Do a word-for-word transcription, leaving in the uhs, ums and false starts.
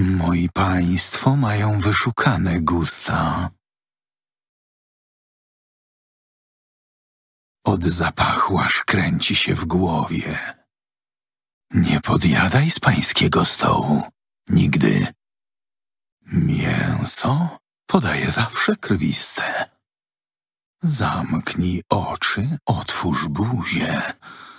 Moi państwo mają wyszukane gusta. Od zapachu aż kręci się w głowie. Nie podjadaj z pańskiego stołu. Nigdy. Mięso podaje zawsze krwiste. Zamknij oczy, otwórz buzię.